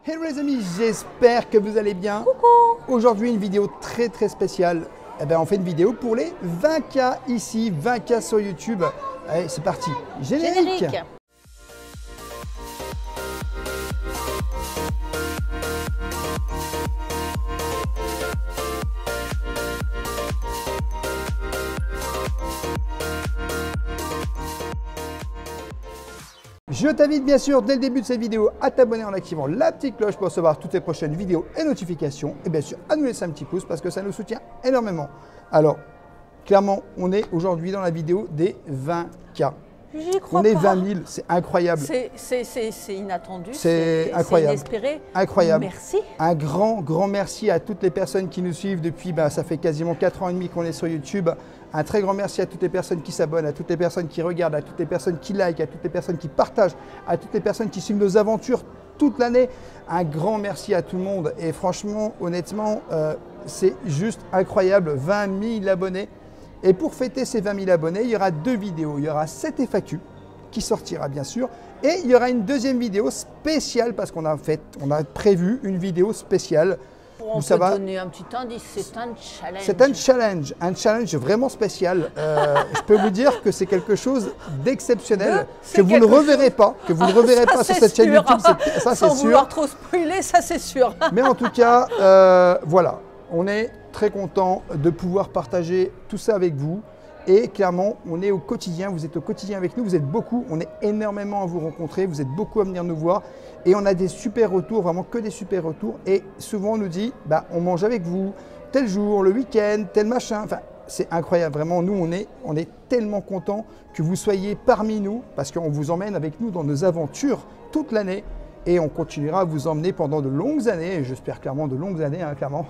Hello les amis, j'espère que vous allez bien. Coucou. Aujourd'hui une vidéo très spéciale. Eh ben, on fait une vidéo pour les 20K ici, 20K sur YouTube. Allez, c'est parti. Générique. Je t'invite bien sûr dès le début de cette vidéo à t'abonner en activant la petite cloche pour recevoir toutes les prochaines vidéos et notifications. Et bien sûr à nous laisser un petit pouce parce que ça nous soutient énormément. Alors, clairement, on est aujourd'hui dans la vidéo des 20K. J'y crois on est pas. 20 000, c'est incroyable. C'est inattendu, c'est incroyable. C'est inespéré. Incroyable. Merci. Un grand merci à toutes les personnes qui nous suivent depuis, ça fait quasiment 4 ans et demi qu'on est sur YouTube. Un très grand merci à toutes les personnes qui s'abonnent, à toutes les personnes qui regardent, à toutes les personnes qui likent, à toutes les personnes qui partagent, à toutes les personnes qui suivent nos aventures toute l'année. Un grand merci à tout le monde et franchement, honnêtement, c'est juste incroyable, 20 000 abonnés. Et pour fêter ces 20 000 abonnés, il y aura 2 vidéos. Il y aura cette FAQ qui sortira bien sûr et il y aura une deuxième vidéo spéciale parce qu'on a prévu une vidéo spéciale. On peut donner un petit indice, c'est un challenge. C'est un challenge vraiment spécial. Je peux vous dire que c'est quelque chose d'exceptionnel, que vous ne reverrez pas, sur cette chaîne YouTube. Ça, c'est sûr. Sans vouloir trop spoiler, ça c'est sûr. Mais en tout cas, voilà, on est très content de pouvoir partager tout ça avec vous. Et clairement, on est au quotidien, vous êtes au quotidien avec nous, vous êtes beaucoup, on est énormément à vous rencontrer, vous êtes beaucoup à venir nous voir et on a des super retours, vraiment que des super retours. Et souvent on nous dit, on mange avec vous, tel jour, le week-end, tel machin. Enfin, c'est incroyable, vraiment, nous on est tellement contents que vous soyez parmi nous parce qu'on vous emmène avec nous dans nos aventures toute l'année. Et on continuera à vous emmener pendant de longues années, et j'espère clairement de longues années, hein, clairement.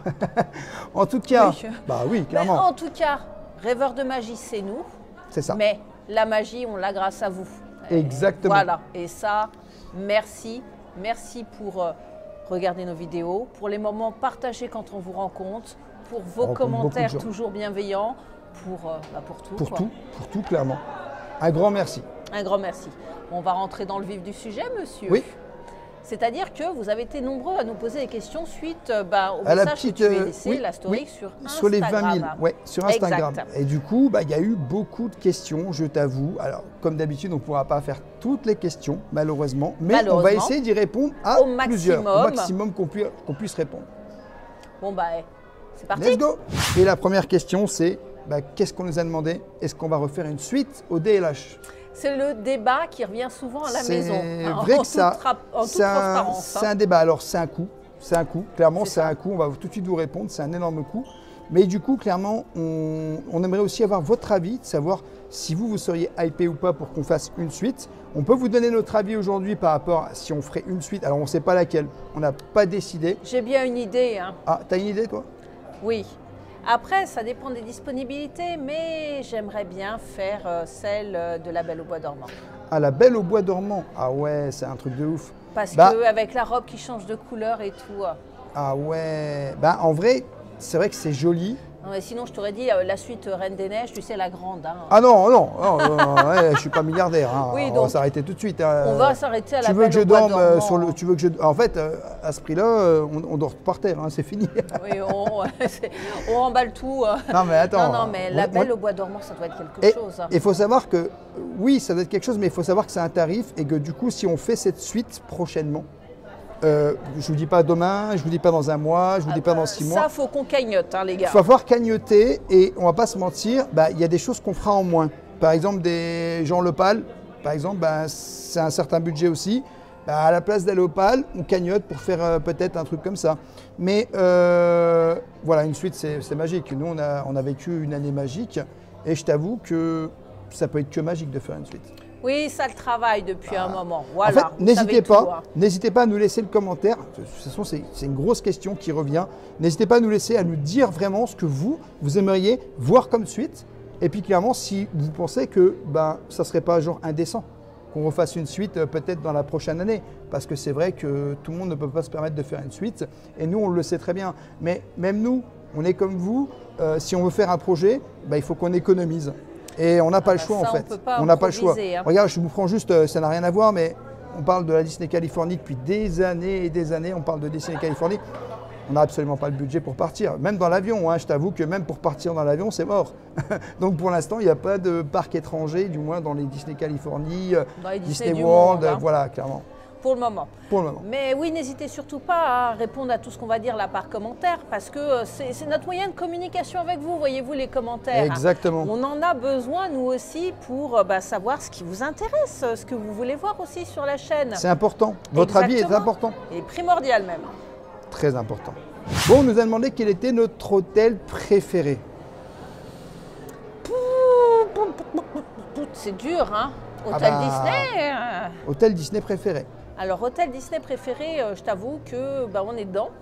En tout cas, oui, clairement. Mais en tout cas, Rêveurs de magie, c'est nous. C'est ça. Mais la magie, on l'a grâce à vous. Exactement. Voilà. Et ça, merci. Merci pour regarder nos vidéos, pour les moments partagés quand on vous rencontre, pour vos commentaires toujours bienveillants, pour tout. Pour tout, clairement. Un grand merci. Un grand merci. On va rentrer dans le vif du sujet, monsieur. Oui. C'est-à-dire que vous avez été nombreux à nous poser des questions suite au message que tu as laissé, la story sur Instagram. Sur les 20 000, oui, sur Instagram. Exact. Et du coup, il y a eu beaucoup de questions, je t'avoue. Alors, comme d'habitude, on ne pourra pas faire toutes les questions, malheureusement. Mais on va essayer d'y répondre à plusieurs, au maximum qu'on puisse répondre. Bon, c'est parti. Let's go. Et la première question, c'est qu'est-ce qu'on nous a demandé? Est-ce qu'on va refaire une suite au DLH? C'est le débat qui revient souvent à la maison. C'est vrai que ça, c'est un débat. Alors, c'est un coût. Clairement, c'est un coût. On va tout de suite vous répondre. C'est un énorme coût. Mais du coup, clairement, on aimerait aussi avoir votre avis, de savoir si vous seriez hypé ou pas pour qu'on fasse une suite. On peut vous donner notre avis aujourd'hui par rapport à si on ferait une suite. Alors, on ne sait pas laquelle. On n'a pas décidé. J'ai bien une idée. Hein. Ah, tu as une idée, toi? Oui. Après, ça dépend des disponibilités, mais j'aimerais bien faire celle de La Belle au Bois dormant. Ah, La Belle au Bois dormant. Ah ouais, c'est un truc de ouf. Parce qu'avec la robe qui change de couleur et tout. Ah ouais. En vrai, c'est vrai que c'est joli. Non, mais sinon, je t'aurais dit la suite Reine des Neiges, tu sais, la grande. Hein. Ah non, ouais, je ne suis pas milliardaire. Hein. Oui, on donc, va s'arrêter tout de suite. On va s'arrêter à La Belle au Bois dormant. Tu veux que je En fait, à ce prix-là, on dort par terre, hein, c'est fini. Oui, on emballe tout. Non, mais attends. Non, mais La Belle au Bois dormant, ça doit être quelque chose. Il faut savoir que, oui, ça doit être quelque chose, mais il faut savoir que c'est un tarif et que du coup, si on fait cette suite prochainement, je ne vous dis pas demain, je ne vous dis pas dans un mois, je ne vous dis pas dans 6 mois. Ça, il faut qu'on cagnotte, hein, les gars. Il va falloir cagnotter et on ne va pas se mentir, il y a des choses qu'on fera en moins. Par exemple, des Jean Lepal, par exemple, c'est un certain budget aussi. À la place d'aller au PAL, on cagnotte pour faire peut-être un truc comme ça. Mais voilà, une suite, c'est magique. Nous, on a vécu une année magique et je t'avoue que ça peut être que magique de faire une suite. Oui, ça le travaille depuis un moment. Voilà, en fait, n'hésitez pas à nous laisser le commentaire. De toute façon, c'est une grosse question qui revient. N'hésitez pas à nous dire vraiment ce que vous aimeriez voir comme suite. Et puis clairement, si vous pensez que ça ne serait pas genre indécent qu'on refasse une suite peut-être dans la prochaine année. Parce que c'est vrai que tout le monde ne peut pas se permettre de faire une suite. Et nous, on le sait très bien. Mais même nous, on est comme vous. Si on veut faire un projet, il faut qu'on économise. Et on n'a pas le choix en fait. On n'a pas le choix. Regarde, je vous prends juste, ça n'a rien à voir, mais on parle de la Disney Californie depuis des années et des années, on parle de Disney Californie. On n'a absolument pas le budget pour partir. Même dans l'avion, hein, je t'avoue que même pour partir dans l'avion, c'est mort. Donc pour l'instant, il n'y a pas de parc étranger, du moins dans les Disney Californie, dans les Disney World, monde, hein. Voilà, clairement. Pour le moment. Pour le moment. Mais oui, n'hésitez surtout pas à répondre à tout ce qu'on va dire là par commentaire, parce que c'est notre moyen de communication avec vous, voyez-vous, les commentaires. Exactement. On en a besoin, nous aussi, pour savoir ce qui vous intéresse, ce que vous voulez voir aussi sur la chaîne. C'est important. Votre avis est important. Et primordial même. Très important. Bon, on nous a demandé quel était notre hôtel préféré. C'est dur, hein? Hôtel Disney. Hôtel Disney préféré. Alors, hôtel Disney préféré, je t'avoue que on est dedans.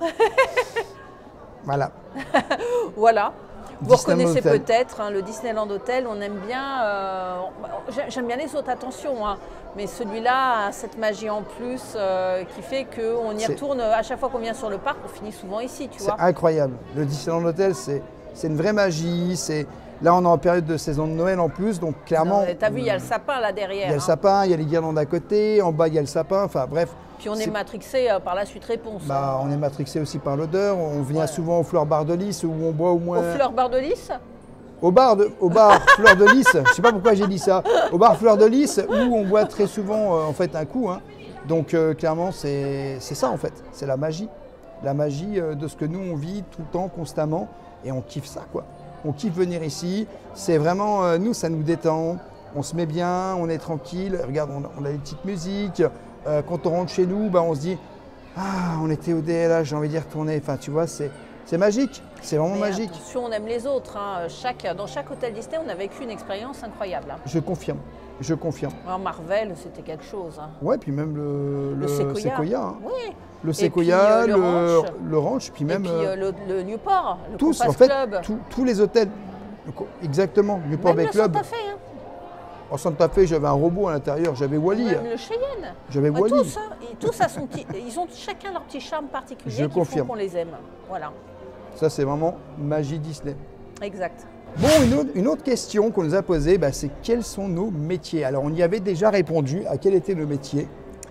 Voilà. Voilà. Vous reconnaissez Hotel. peut-être hein, le Disneyland Hotel, on aime bien, j'aime bien les autres, attention, hein, mais celui-là a cette magie en plus qui fait qu'on y retourne à chaque fois qu'on vient sur le parc, on finit souvent ici, tu vois. C'est incroyable. Le Disneyland Hotel, c'est une vraie magie. Là, on est en période de saison de Noël en plus, donc clairement… T'as vu, il y a le sapin là derrière. Il y a le sapin, il y a les guirlandes à côté, en bas il y a le sapin, enfin bref. Puis on est matrixé par la suite réponse. On est matrixé aussi par l'odeur, on vient souvent au Fleur Bar de Lys où on boit au moins… Au Fleur Bar de Lys Au bar Fleur de Lys, je ne sais pas pourquoi j'ai dit ça, au bar Fleur de Lys où on boit très souvent en fait un coup. Hein. Donc clairement c'est ça en fait, c'est la magie de ce que nous on vit tout le temps, constamment, et on kiffe ça quoi. On kiffe venir ici, c'est vraiment, nous ça nous détend, on se met bien, on est tranquille, regarde on a des petites musiques, quand on rentre chez nous, on se dit « Ah, on était au DLH, j'ai envie d'y retourner », enfin tu vois, c'est magique, c'est vraiment magique. Attention, on aime les autres, hein. Dans chaque hôtel Disney, on a vécu une expérience incroyable. Hein. Je confirme. Alors Marvel, c'était quelque chose. Hein. Ouais, puis même le Sequoia. Hein. Oui. Le Sequoia, puis, le Ranch, puis même… Et puis le Newport, le tous, Compass en fait, Club. tous les hôtels, exactement, Newport Bay Club. Santa Fe, hein. En Santa Fe, j'avais un robot à l'intérieur, j'avais Wally. Même le Cheyenne. J'avais Wally. Tous ils ont chacun leur petit charme particulier Je confirme. Font qu'on les aime. Voilà. Ça, c'est vraiment magie Disney. Exact. Bon, une autre question qu'on nous a posée, c'est quels sont nos métiers? Alors, on y avait déjà répondu à quel était le métier.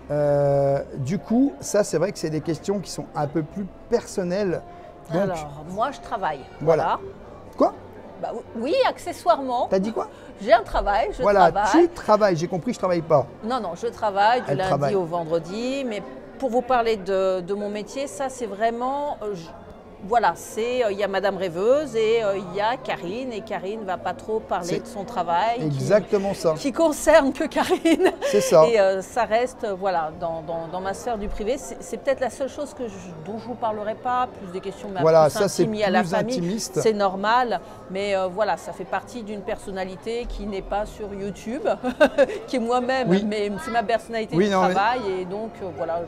Du coup, ça, c'est vrai que c'est des questions qui sont un peu plus personnelles. Donc, alors, moi, je travaille. Voilà. Quoi? Oui, accessoirement. T'as dit quoi? J'ai un travail, je travaille. Voilà, tu travailles, j'ai compris, je travaille pas. Non, je travaille du lundi au vendredi, mais pour vous parler de mon métier, ça c'est vraiment… Voilà, il y a Madame Rêveuse et il y a Karine, et Karine ne va pas trop parler de son travail. Exactement ça. Qui concerne que Karine. C'est ça. Et ça reste, voilà, dans ma sphère du privé. C'est peut-être la seule chose dont je ne vous parlerai pas, plus des questions plus intimes à la famille. C'est normal, mais voilà, ça fait partie d'une personnalité qui n'est pas sur YouTube, qui est moi-même, mais c'est ma personnalité du travail, et donc voilà.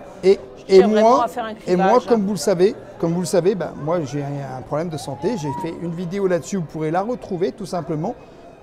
Et moi, comme vous le savez, moi j'ai un problème de santé, j'ai fait une vidéo là-dessus, vous pourrez la retrouver tout simplement.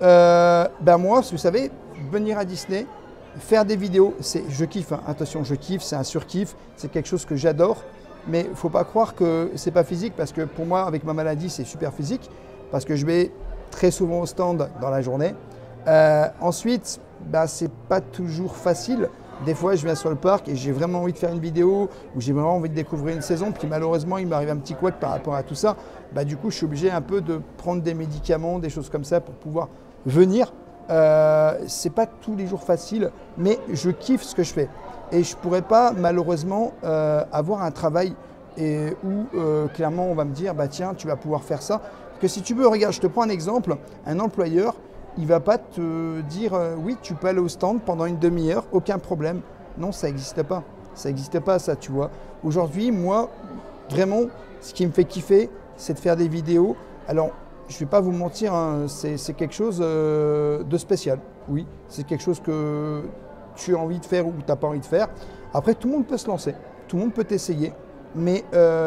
Moi, vous savez, venir à Disney, faire des vidéos, je kiffe, hein. Attention, je kiffe, c'est un surkiff, c'est quelque chose que j'adore, mais il ne faut pas croire que c'est pas physique, parce que pour moi, avec ma maladie, c'est super physique, parce que je vais très souvent au stand dans la journée. Ensuite, c'est pas toujours facile. Des fois, je viens sur le parc et j'ai vraiment envie de faire une vidéo ou j'ai vraiment envie de découvrir une saison. Puis malheureusement, il m'arrive un petit couac par rapport à tout ça. Du coup, je suis obligé un peu de prendre des médicaments, des choses comme ça pour pouvoir venir. C'est pas tous les jours facile, mais je kiffe ce que je fais. Et je pourrais pas malheureusement avoir un travail où clairement on va me dire tiens, tu vas pouvoir faire ça. Parce que si tu veux, regarde, je te prends un exemple, un employeur. Il ne va pas te dire oui, tu peux aller au stand pendant une demi-heure, aucun problème. Non, ça n'existe pas. Ça n'existe pas, ça, tu vois. Aujourd'hui, moi, vraiment, ce qui me fait kiffer, c'est de faire des vidéos. Alors, je ne vais pas vous mentir, hein, c'est quelque chose de spécial. Oui, c'est quelque chose que tu as envie de faire ou tu n'as pas envie de faire. Après, tout le monde peut se lancer. Tout le monde peut t'essayer. Mais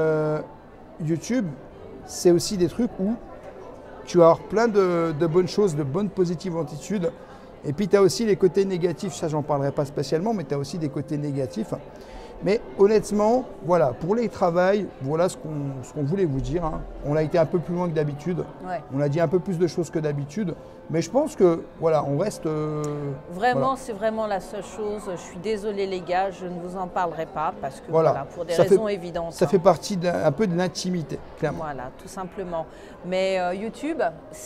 YouTube, c'est aussi des trucs où tu vas avoir plein de bonnes choses, de bonnes positives attitudes. Et puis, tu as aussi les côtés négatifs. Ça, j'en parlerai pas spécialement, mais tu as aussi des côtés négatifs. Mais honnêtement, voilà, pour les travails, voilà ce qu'on voulait vous dire. Hein. On a été un peu plus loin que d'habitude. Ouais. On a dit un peu plus de choses que d'habitude. Mais je pense que, voilà, on reste… Vraiment, voilà. c'est vraiment la seule chose. Je suis désolée les gars, je ne vous en parlerai pas parce que Voilà. voilà, pour des raisons évidentes. Ça fait partie un peu de l'intimité, clairement. Voilà, tout simplement. Mais YouTube,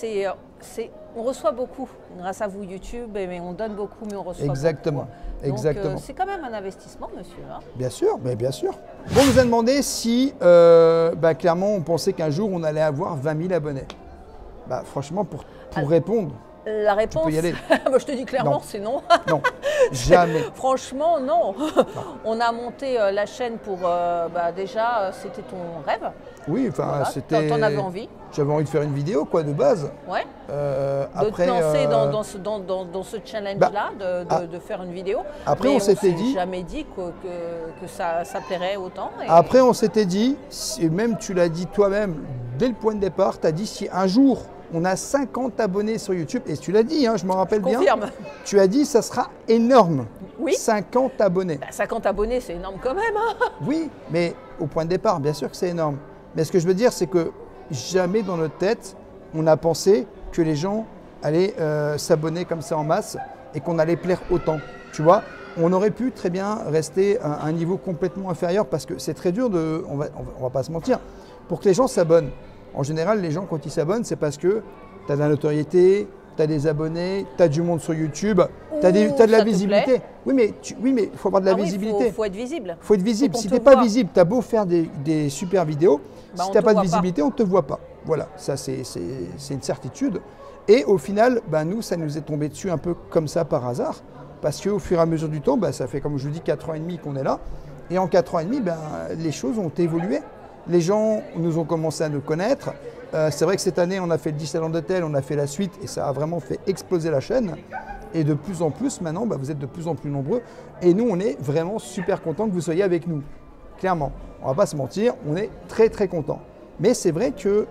on reçoit beaucoup grâce à vous YouTube, mais on donne beaucoup, mais on reçoit Exactement. beaucoup. Exactement. Donc c'est quand même un investissement, monsieur. Hein. Bien sûr, mais bien sûr. On nous a demandé si, clairement, on pensait qu'un jour on allait avoir 20 000 abonnés. Bah, franchement, pour répondre, la réponse, tu peux y aller. Moi, je te dis clairement, c'est non. Non, jamais. Franchement, non. On a monté la chaîne pour, déjà, c'était ton rêve. Oui, enfin, voilà. c'était… T'en avais envie. J'avais envie de faire une vidéo, quoi, de base. Ouais. Après, de te lancer dans ce challenge-là, de faire une vidéo. Après, on s'était dit… jamais dit que ça plairait autant. Et… Après, on s'était dit, et même tu l'as dit toi-même, dès le point de départ, tu as dit si un jour on a 50 abonnés sur YouTube, et tu l'as dit, hein, je me rappelle bien. Confirme. Tu as dit ça sera énorme. Oui. 50 abonnés. 50 abonnés, c'est énorme quand même. Hein. Oui, mais au point de départ, bien sûr que c'est énorme. Mais ce que je veux dire, c'est que jamais dans notre tête, on a pensé que les gens allaient s'abonner comme ça en masse et qu'on allait plaire autant. Tu vois, on aurait pu très bien rester à un niveau complètement inférieur parce que c'est très dur de… On va pas se mentir. Pour que les gens s'abonnent, en général, les gens, quand ils s'abonnent, c'est parce que tu as de la notoriété, tu as des abonnés, tu as du monde sur YouTube, tu as de la visibilité. Oui, mais il faut avoir de la visibilité. Il faut être visible. Il faut être visible. Si tu n'es pas visible, tu as beau faire des super vidéos, si tu n'as pas de visibilité, on ne te voit pas. Voilà, ça c'est une certitude. Et au final, nous, ça nous est tombé dessus un peu comme ça par hasard. Parce qu'au fur et à mesure du temps, ça fait, comme je vous dis, 4 ans et demi qu'on est là. Et en 4 ans et demi, les choses ont évolué. Les gens nous ont commencé à nous connaître. C'est vrai que cette année, on a fait le Disneyland d'hôtel, on a fait la suite et ça a vraiment fait exploser la chaîne. Et de plus en plus, maintenant, vous êtes de plus en plus nombreux. Et nous, on est vraiment super contents que vous soyez avec nous. Clairement, on ne va pas se mentir, on est très très contents. Mais c'est vrai que,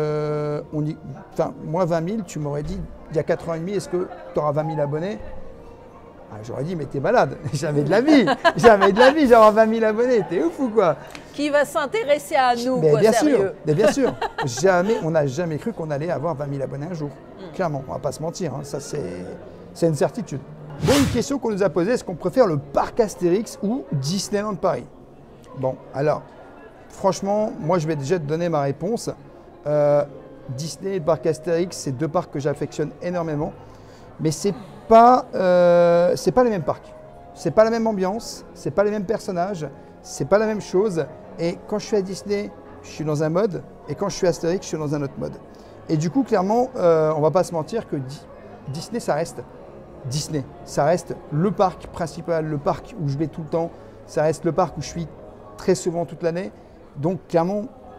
moi 20 000, tu m'aurais dit, il y a 4 ans et demi, est-ce que tu auras 20 000 abonnés? J'aurais dit, mais t'es malade, jamais de la vie, j'aurai 20 000 abonnés, t'es ouf ou quoi? Qui va s'intéresser à nous, mais quoi, bien sérieux. sûr, mais bien sûr, on n'a jamais cru qu'on allait avoir 20 000 abonnés un jour. Clairement, on ne va pas se mentir, hein, ça c'est une certitude. Bon, une question qu'on nous a posée, est-ce qu'on préfère le parc Astérix ou Disneyland Paris? Bon, alors, franchement, moi je vais déjà te donner ma réponse. Disney et le parc Astérix, c'est deux parcs que j'affectionne énormément, mais c'est pas les mêmes parcs. C'est pas la même ambiance, c'est pas les mêmes personnages, c'est pas la même chose. Et quand je suis à Disney, je suis dans un mode, et quand je suis à Astérix, je suis dans un autre mode. Et du coup, clairement, on va pas se mentir que Disney, ça reste Disney. Ça reste le parc principal, le parc où je vais tout le temps. Ça reste le parc où je suis très souvent toute l'année. Donc, clairement,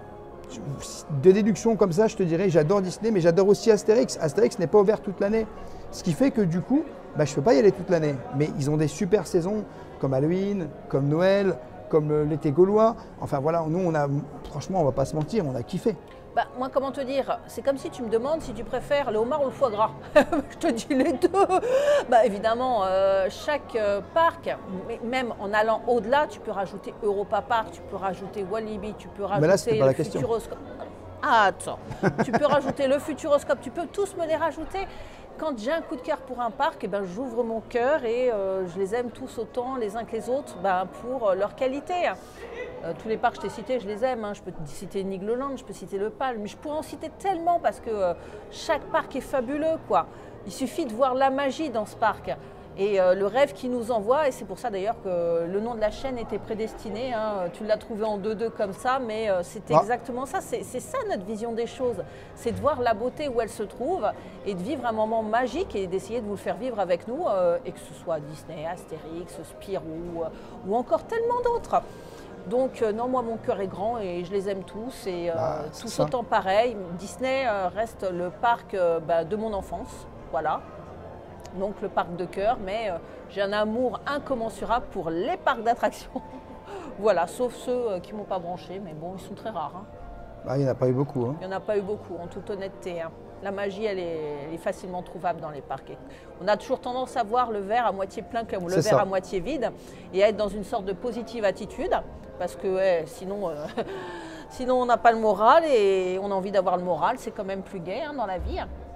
de déduction comme ça, je te dirais, j'adore Disney, mais j'adore aussi Astérix. Astérix n'est pas ouvert toute l'année. Ce qui fait que du coup, je ne peux pas y aller toute l'année. Mais ils ont des super saisons, comme Halloween, comme Noël, comme l'été gaulois. Enfin voilà, nous, franchement, on ne va pas se mentir, on a kiffé. Moi, comment te dire? C'est comme si tu me demandes si tu préfères le homard ou le foie gras. Je te dis les deux. Évidemment, chaque parc, même en allant au-delà, tu peux rajouter Europa Park, tu peux rajouter Walibi, tu peux rajouter le Futuroscope. Ah, attends. Tu peux rajouter le Futuroscope, tu peux tous me les rajouter. Quand j'ai un coup de cœur pour un parc, j'ouvre mon cœur et je les aime tous autant les uns que les autres pour leur qualité. Tous les parcs que je t'ai cités, je les aime. Je peux te citer Nigloland, je peux citer le Palm, mais je pourrais en citer tellement parce que chaque parc est fabuleux, quoi. Il suffit de voir la magie dans ce parc. Et le rêve qui nous envoie, et c'est pour ça d'ailleurs que le nom de la chaîne était prédestiné, tu l'as trouvé en 2-2 comme ça, mais c'est exactement ça, c'est ça notre vision des choses, c'est de voir la beauté où elle se trouve et de vivre un moment magique et d'essayer de vous le faire vivre avec nous, et que ce soit Disney, Astérix, Spirou ou encore tellement d'autres. Donc non, moi mon cœur est grand et je les aime tous et tous autant pareil. Disney reste le parc de mon enfance, voilà. Donc le parc de cœur, mais j'ai un amour incommensurable pour les parcs d'attractions. Voilà, sauf ceux qui ne m'ont pas branché, mais bon, ils sont très rares. Il n'y en a pas eu beaucoup. Hein. Il n'y en a pas eu beaucoup, en toute honnêteté. La magie, elle est facilement trouvable dans les parcs. On a toujours tendance à voir le verre à moitié plein comme le verre à moitié vide et à être dans une sorte de positive attitude, parce que sinon, sinon on n'a pas le moral et on a envie d'avoir le moral, c'est quand même plus gai dans la vie.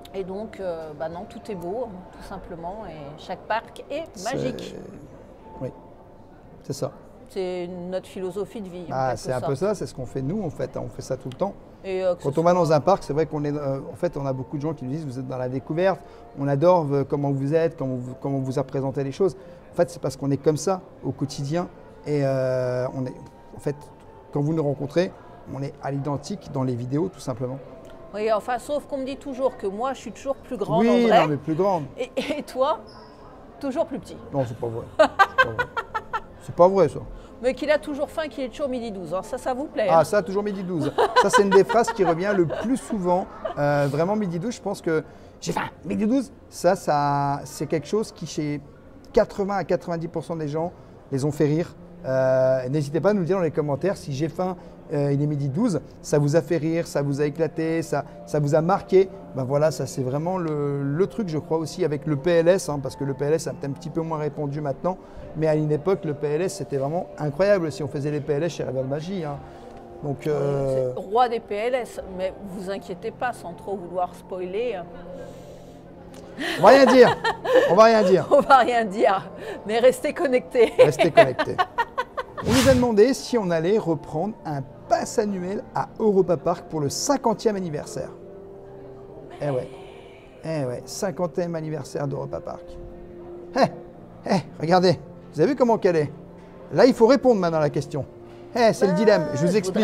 Et donc, non, tout est beau, tout simplement, et chaque parc est magique. Oui, c'est ça. C'est notre philosophie de vie. C'est un peu ça, c'est ce qu'on fait nous en fait, on fait ça tout le temps. Et quand on va dans un parc, c'est vrai qu'on est, en fait, on a beaucoup de gens qui nous disent vous êtes dans la découverte, on adore comment vous êtes, comment vous a présenté les choses. En fait, c'est parce qu'on est comme ça au quotidien et on est, en fait, quand vous nous rencontrez, on est à l'identique dans les vidéos tout simplement. Oui, enfin, sauf qu'on me dit toujours que moi, je suis toujours plus grande en vrai. Oui, non, mais plus grande. Et toi, toujours plus petit. Non, c'est pas vrai. C'est pas vrai ça. Mais qu'il a toujours faim, qu'il est toujours midi 12. Hein. Ça vous plaît? Ah, ça, toujours midi 12. Ça, c'est une des phrases qui revient le plus souvent. Vraiment, midi 12, je pense que j'ai faim. Midi 12, ça c'est quelque chose qui, chez 80 à 90% des gens, les ont fait rire. N'hésitez pas à nous le dire dans les commentaires si j'ai faim, il est midi 12, ça vous a fait rire, ça vous a éclaté, ça vous a marqué. Ben voilà, ça c'est vraiment le truc, je crois aussi avec le PLS, hein, parce que le PLS est un petit peu moins répandu maintenant, mais à une époque, le PLS c'était vraiment incroyable si on faisait les PLS chez Rêve Magie. Hein. Donc, roi des PLS, mais vous inquiétez pas, sans trop vouloir spoiler. On va rien dire. On va rien dire. On va rien dire, mais restez connectés. Restez connectés. On nous a demandé si on allait reprendre un pass annuel à Europa Park pour le 50e anniversaire. Eh ouais, 50e anniversaire d'Europa Park. Regardez, vous avez vu comment qu'elle est? Là, il faut répondre maintenant à la question. C'est le dilemme, je vous explique.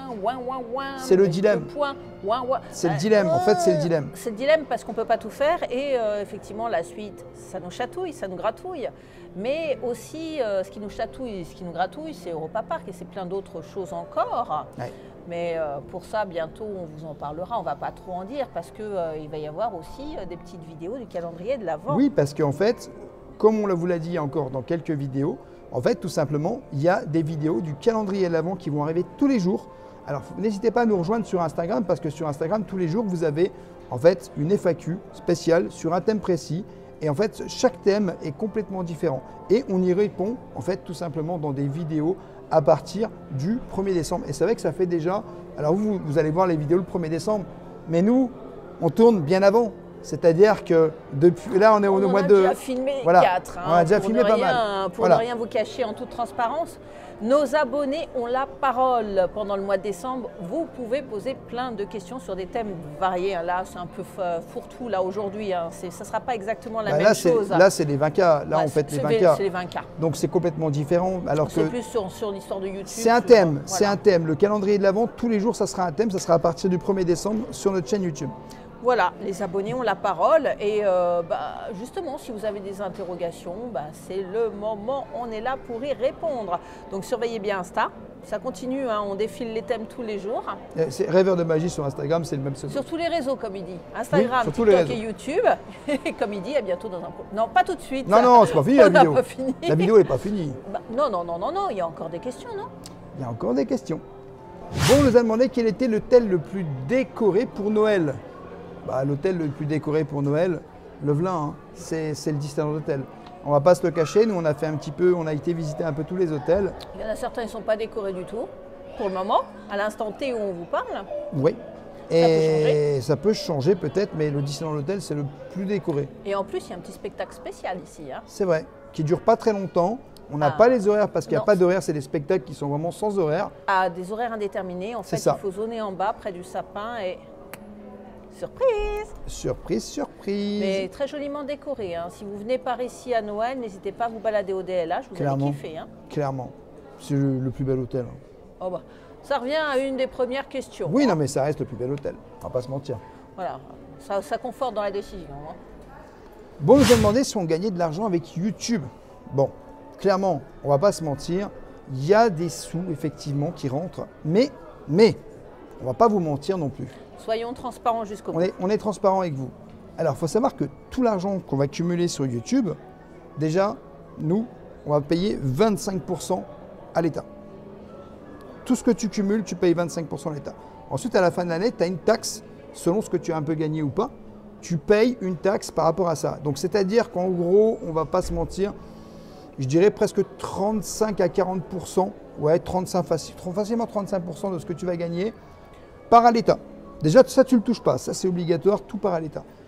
C'est le dilemme. C'est le dilemme, en fait, c'est le dilemme. C'est le dilemme parce qu'on ne peut pas tout faire et effectivement, la suite, ça nous chatouille, ça nous gratouille. Mais aussi, ce qui nous chatouille, ce qui nous gratouille, c'est Europa Park et c'est plein d'autres choses encore. Ouais. Mais pour ça, bientôt, on vous en parlera. On ne va pas trop en dire parce qu'il va y avoir aussi des petites vidéos du calendrier de l'Avent. Oui, parce qu'en fait, comme on vous l'a dit encore dans quelques vidéos, en fait, tout simplement, il y a des vidéos du calendrier de l'Avent qui vont arriver tous les jours. Alors, n'hésitez pas à nous rejoindre sur Instagram parce que sur Instagram, tous les jours, vous avez en fait une FAQ spéciale sur un thème précis. Et en fait, chaque thème est complètement différent. Et on y répond, en fait, tout simplement dans des vidéos à partir du 1er décembre. Et c'est vrai que ça fait déjà… Alors, vous allez voir les vidéos le 1er décembre. Mais nous, on tourne bien avant. C'est-à-dire que depuis là, on est au mois de… On a déjà filmé 4. On a déjà filmé pas mal. Pour ne rien vous cacher en toute transparence, nos abonnés ont la parole pendant le mois de décembre. Vous pouvez poser plein de questions sur des thèmes variés. Là, c'est un peu fourre-tout là aujourd'hui. Ça ne sera pas exactement la même chose. Là, c'est les 20K. Là, on fait les 20K. C'est les 20K. Donc, c'est complètement différent. C'est plus sur l'histoire de YouTube. C'est un thème. Voilà. C'est un thème. Le calendrier de l'Avent, tous les jours, ça sera un thème. Ça sera à partir du 1er décembre sur notre chaîne YouTube. Voilà, les abonnés ont la parole et justement, si vous avez des interrogations, c'est le moment, on est là pour y répondre. Donc surveillez bien Insta, ça continue, hein, on défile les thèmes tous les jours. C'est Rêveur de Magie sur Instagram, c'est le même pseudo. Sur tous les réseaux, comme il dit. Instagram, oui, TikTok et YouTube. Et comme il dit, à bientôt dans un… Non, pas tout de suite. Non, c'est pas fini la vidéo. Pas fini. La vidéo n'est pas finie. Non, il y a encore des questions, non? Il y a encore des questions. Bon, on nous a demandé quel était l'hôtel le plus décoré pour Noël. L'hôtel le plus décoré pour Noël, le Velin, hein, c'est le Disneyland Hotel. On va pas se le cacher, nous on a fait un petit peu, on a été visiter un peu tous les hôtels. Il y en a certains qui ne sont pas décorés du tout, pour le moment, à l'instant T où on vous parle. Oui, et ça peut changer peut-être, mais le Disneyland Hotel c'est le plus décoré. Et en plus il y a un petit spectacle spécial ici. Hein. C'est vrai, qui dure pas très longtemps. On n'a pas les horaires parce qu'il n'y a pas d'horaire, c'est des spectacles qui sont vraiment sans horaire. À des horaires indéterminés, en fait il faut zoner en bas près du sapin et… Surprise! Surprise, surprise! Mais très joliment décoré. Hein. Si vous venez par ici à Noël, n'hésitez pas à vous balader au DLH, vous allez kiffer. Hein. Clairement, c'est le plus bel hôtel. Oh ça revient à une des premières questions. Oui, non, mais ça reste le plus bel hôtel, on va pas se mentir. Voilà, ça conforte dans la décision. Hein. Bon, on nous a demandé si on gagnait de l'argent avec YouTube. Bon, clairement, on va pas se mentir, il y a des sous effectivement qui rentrent, mais on va pas vous mentir non plus. Soyons transparents jusqu'au bout. On est transparent avec vous. Alors, il faut savoir que tout l'argent qu'on va cumuler sur YouTube, déjà, nous, on va payer 25% à l'État. Tout ce que tu cumules, tu payes 25% à l'État. Ensuite, à la fin de l'année, tu as une taxe, selon ce que tu as un peu gagné ou pas, tu payes une taxe par rapport à ça. Donc, c'est-à-dire qu'en gros, on ne va pas se mentir, je dirais presque 35 à 40%, ouais, facilement 35% de ce que tu vas gagner part à l'État. Déjà, ça, tu ne le touches pas. Ça, c'est obligatoire, tout part à l'État.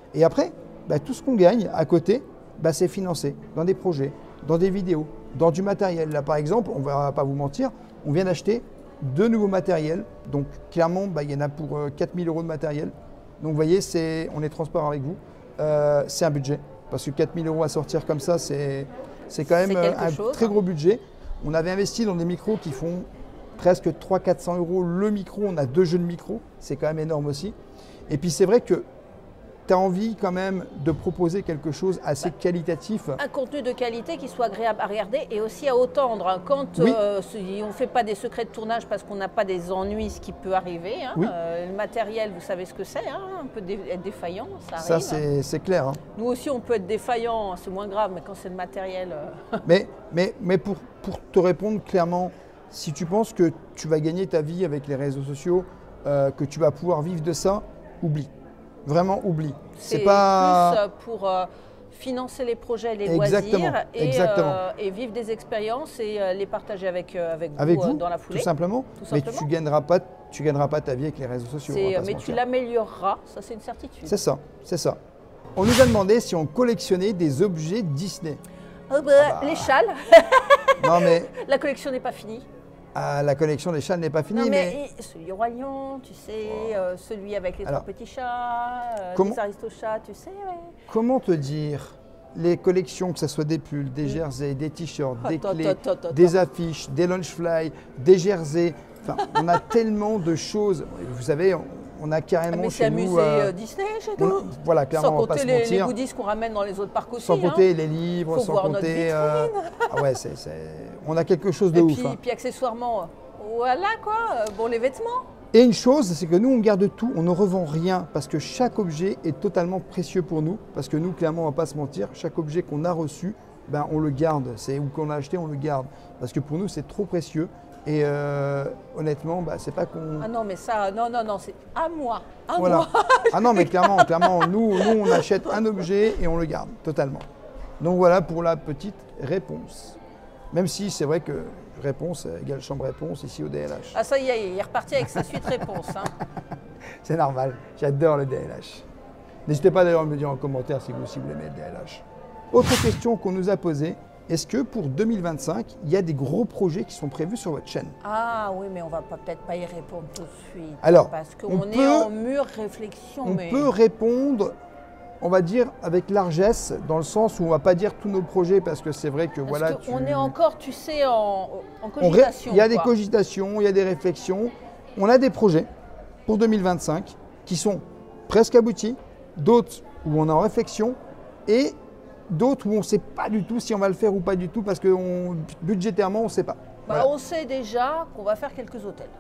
Et après, tout ce qu'on gagne à côté, c'est financé dans des projets, dans des vidéos, dans du matériel. Là, par exemple, on ne va pas vous mentir, on vient d'acheter 2 nouveaux matériels. Donc, clairement, il y en a pour 4 000 € de matériel. Donc, vous voyez, on est transparent avec vous. C'est un budget. Parce que 4 000 € à sortir comme ça, c'est quand même un très gros budget. On avait investi dans des micros qui font presque 300-400 € le micro. On a 2 jeux de micros. C'est quand même énorme aussi. Et puis, c'est vrai que tu as envie quand même de proposer quelque chose assez qualitatif. Un contenu de qualité qui soit agréable à regarder et aussi à entendre. Quand on ne fait pas des secrets de tournage parce qu'on n'a pas des ennuis, ce qui peut arriver. Le matériel, vous savez ce que c'est, on peut être défaillant, ça arrive. Ça, c'est clair. Nous aussi, on peut être défaillant, c'est moins grave, mais quand c'est le matériel… Mais pour te répondre clairement, si tu penses que tu vas gagner ta vie avec les réseaux sociaux, que tu vas pouvoir vivre de ça, oublie. Vraiment, oublie. C'est pas plus pour financer les projets, les loisirs et vivre des expériences et les partager avec vous dans la foulée. Tout simplement. Mais tu gagneras pas ta vie avec les réseaux sociaux. Mais tu l'amélioreras, ça c'est une certitude. C'est ça. On nous a demandé si on collectionnait des objets Disney. Les châles. Non mais la collection n'est pas finie. La collection des chats n'est pas finie. Non, mais celui Roi Lion, tu sais, celui avec les 3 petits chats, les Aristochats, tu sais. Ouais. Comment te dire les collections, que ce soit des pulls, des jerseys, des t-shirts, des clés, des affiches, des lunchfly, des jerseys. Enfin, on a tellement de choses. Vous savez, on a carrément chez nous… c'est un musée Disney chez nous. Voilà, clairement, on va pas se mentir. les goodies qu'on ramène dans les autres parcs aussi. Sans compter les livres, sans compter… on a quelque chose de ouf. Et puis accessoirement, voilà quoi, les vêtements. Et une chose, c'est que nous, on garde tout, on ne revend rien parce que chaque objet est totalement précieux pour nous. Parce que nous, clairement, on ne va pas se mentir, chaque objet qu'on a reçu, on le garde. Ou qu'on a acheté, on le garde. Parce que pour nous, c'est trop précieux. Et honnêtement, c'est pas qu'on… Ah non, mais ça, non, c'est à moi. Moi. Ah non, mais clairement, nous, on achète un objet et on le garde totalement. Donc voilà pour la petite réponse. Même si c'est vrai que réponse égale chambre réponse ici au DLH. Ah ça y est, il est reparti avec sa suite réponse. C'est normal, j'adore le DLH. N'hésitez pas d'ailleurs à me dire en commentaire si vous aussi vous aimez le DLH. Autre question qu'on nous a posée, est-ce que pour 2025, il y a des gros projets qui sont prévus sur votre chaîne? Ah oui, mais on va peut-être pas y répondre tout de suite. Alors, parce qu'on est en mûre réflexion. On peut répondre, on va dire, avec largesse, dans le sens où on ne va pas dire tous nos projets, parce que c'est vrai que voilà… On est encore, tu sais, en cogitation. Il y a des cogitations, il y a des réflexions. On a des projets pour 2025 qui sont presque aboutis, d'autres où on est en réflexion, et d'autres où on ne sait pas du tout si on va le faire ou pas du tout parce que budgétairement, on ne sait pas. Voilà. On sait déjà qu'on va faire quelques hôtels.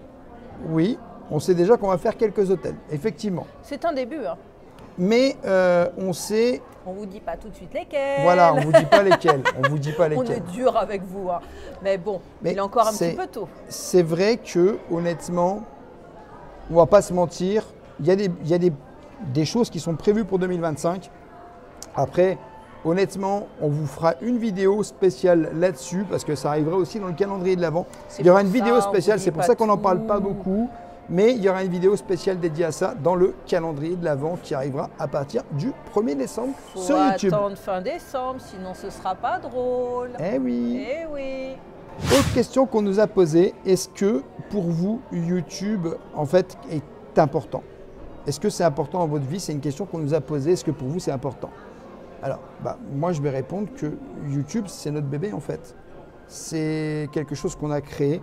Oui, on sait déjà qu'on va faire quelques hôtels, effectivement. C'est un début. Mais on sait… On ne vous dit pas tout de suite lesquels. Voilà, on ne vous dit pas lesquels. On est dur avec vous. Mais bon, il est encore un petit peu tôt. C'est vrai que, honnêtement, on ne va pas se mentir, il y a des choses qui sont prévues pour 2025. Après… Honnêtement, on vous fera une vidéo spéciale là-dessus parce que ça arrivera aussi dans le calendrier de l'Avent. Il y aura une vidéo spéciale, c'est pour ça qu'on n'en parle pas beaucoup, mais il y aura une vidéo spéciale dédiée à ça dans le calendrier de l'Avent qui arrivera à partir du 1er décembre sur YouTube. Faut attendre fin décembre, sinon ce ne sera pas drôle. Eh oui. Eh oui. Autre question qu'on nous a posée, est-ce que pour vous, YouTube, en fait, est important? Est-ce que c'est important dans votre vie? C'est une question qu'on nous a posée. Est-ce que pour vous, c'est important? Alors, moi, je vais répondre que YouTube, c'est notre bébé, en fait. C'est quelque chose qu'on a créé.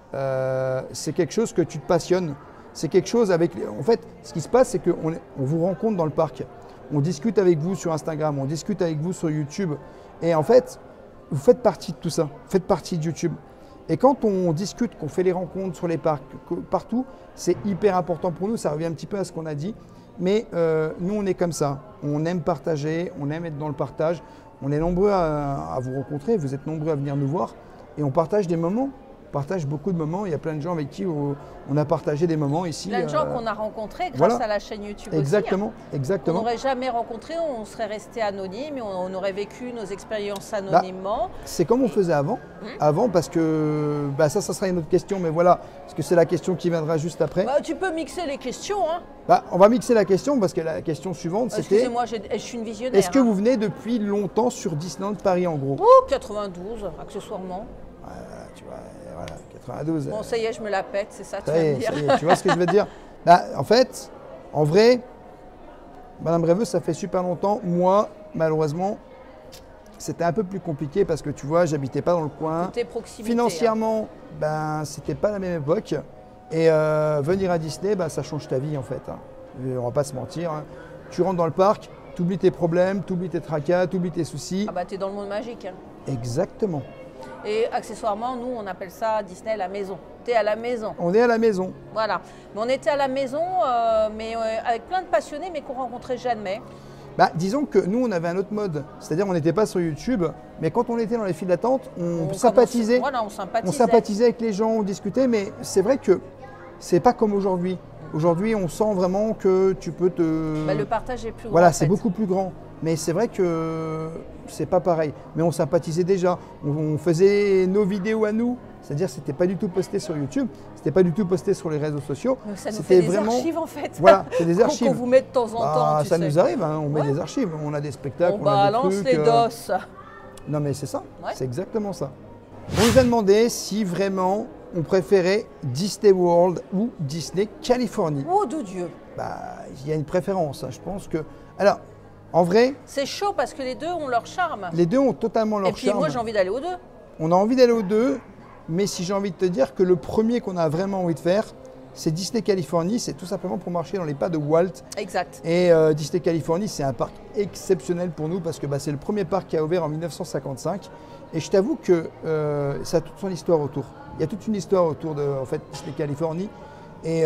C'est quelque chose que tu te passionnes. C'est quelque chose avec… En fait, ce qui se passe, c'est qu'on vous rencontre dans le parc. On discute avec vous sur Instagram, on discute avec vous sur YouTube. Et en fait, vous faites partie de tout ça. Vous faites partie de YouTube. Et quand on discute, qu'on fait les rencontres sur les parcs, partout, c'est hyper important pour nous. Ça revient un petit peu à ce qu'on a dit. Mais nous, on est comme ça. On aime partager, on aime être dans le partage. On est nombreux à vous rencontrer, vous êtes nombreux à venir nous voir. Et on partage des moments partage beaucoup de moments. Il y a plein de gens avec qui on a partagé des moments ici. Plein de gens qu'on a rencontrés grâce à la chaîne YouTube exactement, aussi. Exactement. On n'aurait jamais rencontré, on serait resté anonyme et on aurait vécu nos expériences anonymement. C'est comme on faisait avant. Avant, parce que ça sera une autre question, mais voilà, parce que c'est la question qui viendra juste après. Tu peux mixer les questions. Hein. On va mixer la question parce que la question suivante, c'était… Excusez-moi, je suis une visionnaire. Est-ce que vous venez depuis longtemps sur Disneyland Paris en gros? 92, accessoirement. Tu vois, voilà, 92. Bon, ça y est, je me la pète, c'est ça, tu vas me dire. Tu vois ce que je veux dire? En fait, en vrai, Madame Rêveuse, ça fait super longtemps. Moi, malheureusement, c'était un peu plus compliqué parce que tu vois, j'habitais pas dans le coin. C'était proximité. Financièrement, c'était pas la même époque. Et venir à Disney, ça change ta vie en fait. On va pas se mentir. Tu rentres dans le parc, tu oublies tes problèmes, tu oublies tes tracas, tu oublies tes soucis. Tu es dans le monde magique. Exactement. Et accessoirement, nous, on appelle ça Disney la maison. Tu es à la maison. On est à la maison. Voilà. Mais on était à la maison, mais avec plein de passionnés, mais qu'on rencontrait jamais. Disons que nous, on avait un autre mode. C'est-à-dire, on n'était pas sur YouTube, mais quand on était dans les files d'attente, on sympathisait. Voilà, on sympathisait. On sympathisait avec les gens, on discutait, mais c'est vrai que c'est pas comme aujourd'hui. Aujourd'hui, on sent vraiment que tu peux te… le partage est plus grand. Voilà, c'est beaucoup plus grand. Mais c'est vrai que c'est pas pareil. Mais on sympathisait déjà. On faisait nos vidéos à nous. C'est-à-dire que c'était pas du tout posté sur YouTube. C'était pas du tout posté sur les réseaux sociaux. Ça nous fait des archives en fait. Voilà, c'est des archives. Qu'on vous met de temps en temps. Ça nous arrive, on met des archives. On a des spectacles, on a des balance trucs. Les DOS. Non mais c'est ça, c'est exactement ça. On nous a demandé si vraiment on préférait Disney World ou Disney Californie. Oh de Dieu. Il y a une préférence, je pense que… Alors, en vrai… C'est chaud parce que les deux ont leur charme. Les deux ont totalement leur charme. Et puis moi j'ai envie d'aller aux deux. On a envie d'aller aux deux, mais si j'ai envie de te dire que le premier qu'on a vraiment envie de faire, c'est Disney Californie, c'est tout simplement pour marcher dans les pas de Walt. Exact. Et Disney Californie, c'est un parc exceptionnel pour nous parce que c'est le premier parc qui a ouvert en 1955. Et je t'avoue que ça a toute son histoire autour. Il y a toute une histoire autour de Disney Californie. Et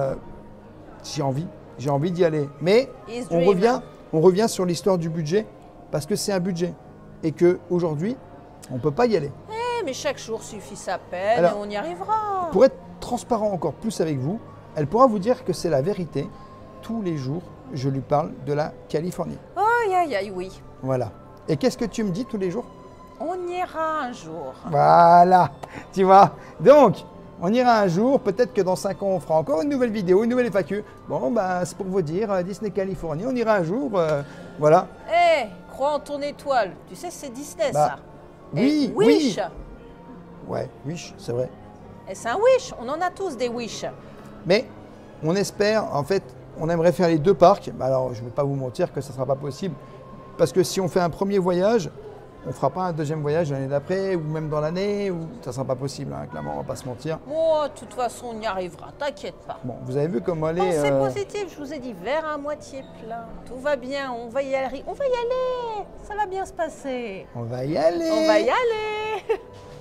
j'ai envie d'y aller. Mais on revient sur l'histoire du budget parce que c'est un budget. Et qu'aujourd'hui, on ne peut pas y aller. Mais chaque jour suffit sa peine et on y arrivera. Pour être transparent encore plus avec vous, elle pourra vous dire que c'est la vérité. Tous les jours, je lui parle de la Californie. Aïe, oui. Voilà. Et qu'est-ce que tu me dis tous les jours? On ira un jour. Voilà, tu vois. Donc, on ira un jour. Peut-être que dans 5 ans, on fera encore une nouvelle vidéo, une nouvelle FAQ. Bon, c'est pour vous dire, Disney Californie, on ira un jour. Voilà. Crois en ton étoile. Tu sais, c'est Disney, ça. Oui, Wish. Ouais, Wish, c'est vrai. Et c'est un wish, on en a tous des wish. Mais on espère, en fait, on aimerait faire les deux parcs. Alors, je ne vais pas vous mentir que ça ne sera pas possible. Parce que si on fait un premier voyage, on ne fera pas un deuxième voyage l'année d'après ou même dans l'année. Ça ne sera pas possible, clairement, on ne va pas se mentir. Moi, de toute façon, on y arrivera, t'inquiète pas. Bon, vous avez vu comment elle est… C'est positif, je vous ai dit, verre à moitié plein. Tout va bien, on va y aller. On va y aller, ça va bien se passer. On va y aller. On va y aller.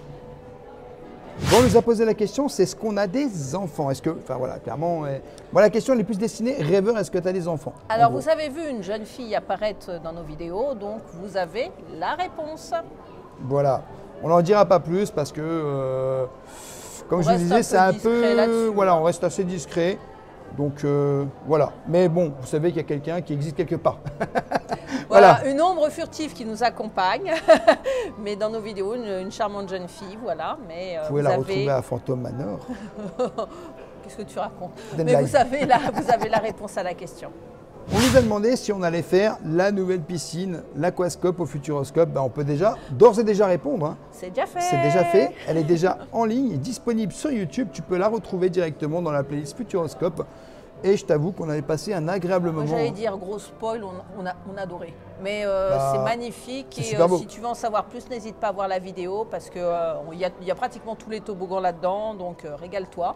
Bon, on nous a posé la question, c'est est-ce qu'on a des enfants? Est-ce que, clairement, la question elle est plus destinée, rêveur, est-ce que tu as des enfants? Alors, vous avez vu une jeune fille apparaître dans nos vidéos, donc vous avez la réponse. Voilà, on n'en dira pas plus parce que, comme je vous disais, c'est un peu… Voilà, on reste assez discret. Donc, voilà. Mais bon, vous savez qu'il y a quelqu'un qui existe quelque part. Voilà, une ombre furtive qui nous accompagne, mais dans nos vidéos, une charmante jeune fille, voilà. Mais vous pouvez la retrouver à Phantom Manor. Qu'est-ce que tu racontes? Mais vous avez la réponse à la question. On nous a demandé si on allait faire la nouvelle piscine, l'Aquascope au Futuroscope. On peut d'ores et déjà répondre. C'est déjà fait. C'est déjà fait. Elle est déjà en ligne, disponible sur YouTube. Tu peux la retrouver directement dans la playlist Futuroscope. Et je t'avoue qu'on avait passé un agréable moment. J'allais dire, gros spoil, on a adoré. Mais c'est magnifique. Et si tu veux en savoir plus, n'hésite pas à voir la vidéo parce qu'il y a pratiquement tous les toboggans là-dedans. Donc régale-toi.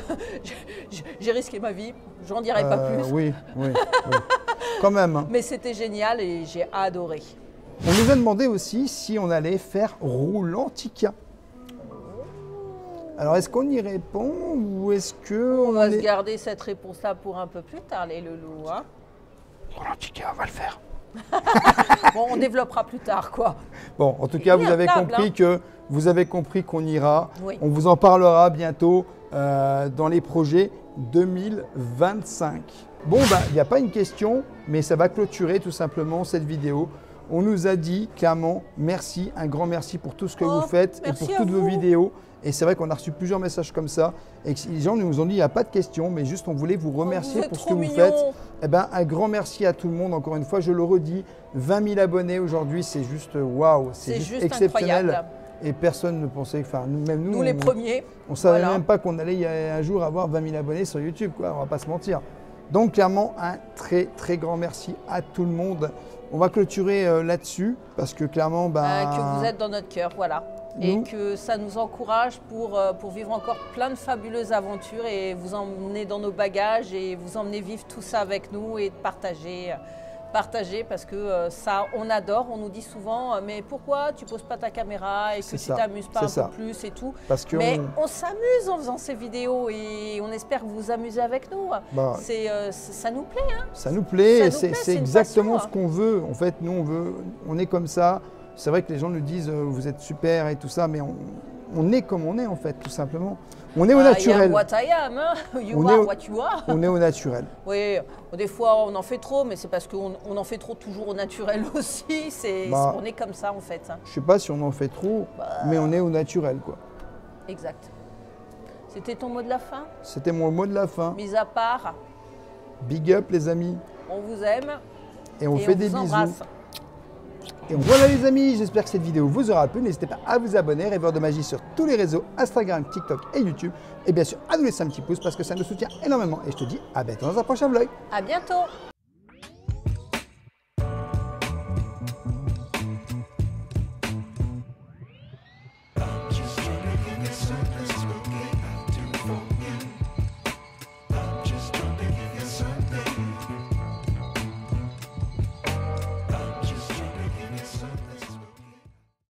J'ai risqué ma vie, j'en dirai pas plus. Oui. Quand même. Mais c'était génial et j'ai adoré. On nous a demandé aussi si on allait faire Roulantica. Alors, est-ce qu'on y répond ou est-ce que… On va se garder cette réponse-là pour un peu plus tard, les loulous. Roulantica, on va le faire. Bon, on développera plus tard, quoi. Bon, en tout cas, vous avez compris que Vous avez compris qu'on ira. Oui. On vous en parlera bientôt dans les projets 2025. Bon, il n'y a pas une question, mais ça va clôturer tout simplement cette vidéo. On nous a dit clairement merci, un grand merci pour tout ce que vous faites et pour toutes vos vidéos. Et c'est vrai qu'on a reçu plusieurs messages comme ça. Et que les gens nous ont dit il n'y a pas de question, mais juste on voulait vous remercier pour ce que vous faites. Eh ben, un grand merci à tout le monde. Encore une fois, je le redis, 20 000 abonnés aujourd'hui, c'est juste waouh, c'est juste exceptionnel. Incroyable. Et personne ne pensait, enfin même nous, les premiers. On ne savait même pas qu'on allait un jour avoir 20 000 abonnés sur YouTube, quoi. On ne va pas se mentir. Donc clairement, un très très grand merci à tout le monde. On va clôturer là-dessus parce que clairement… que vous êtes dans notre cœur, voilà. Et que ça nous encourage pour vivre encore plein de fabuleuses aventures et vous emmener dans nos bagages et vous emmener vivre tout ça avec nous et de partager parce que ça, on adore. On nous dit souvent, mais pourquoi tu poses pas ta caméra et que tu t'amuses pas un peu plus et tout. Mais on s'amuse en faisant ces vidéos et on espère que vous vous amusez avec nous. Ça nous plaît. Hein. Ça nous plaît, c'est exactement ce qu'on veut. En fait, nous, on est comme ça. C'est vrai que les gens nous disent vous êtes super et tout ça, mais on est comme on est en fait, tout simplement. On est au naturel. What I am, hein? You are what you are. On est au naturel. Oui, des fois on en fait trop, mais c'est parce qu'on en fait trop toujours au naturel aussi. On est comme ça en fait. Je ne sais pas si on en fait trop, mais on est au naturel quoi. Exact. C'était ton mot de la fin? C'était mon mot de la fin. Mis à part. Big up les amis. On vous aime. Et on fait des bisous. Et voilà les amis, j'espère que cette vidéo vous aura plu. N'hésitez pas à vous abonner, Rêveur de Magie sur tous les réseaux, Instagram, TikTok et YouTube. Et bien sûr, à nous laisser un petit pouce parce que ça nous soutient énormément. Et je te dis à bientôt dans un prochain vlog. À bientôt.